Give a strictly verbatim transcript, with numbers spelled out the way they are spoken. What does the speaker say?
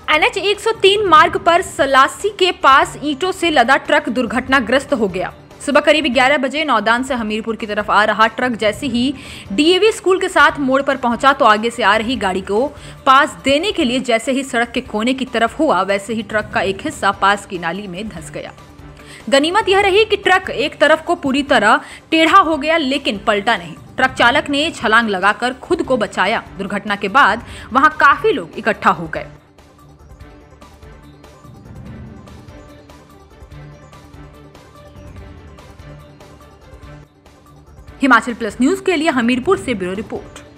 N H एक सौ तीन मार्ग पर सलासी के पास ईंटों से लदा ट्रक दुर्घटनाग्रस्त हो गया। सुबह करीब ग्यारह बजे नौदान से हमीरपुर की तरफ आ रहा ट्रक जैसे ही डी ए वी स्कूल के साथ मोड़ पर पहुंचा तो आगे से आ रही गाड़ी को पास देने के लिए जैसे ही सड़क के कोने की तरफ हुआ वैसे ही ट्रक का एक हिस्सा पास की नाली में धंस गया। गनीमत यह रही कि ट्रक एक तरफ को पूरी तरह टेढ़ा हो गया लेकिन पलटा नहीं। ट्रक चालक ने छलांग लगाकर खुद को बचाया। दुर्घटना के बाद वहां काफी लोग इकट्ठा हो गए। हिमाचल प्लस न्यूज के लिए हमीरपुर से ब्यूरो रिपोर्ट।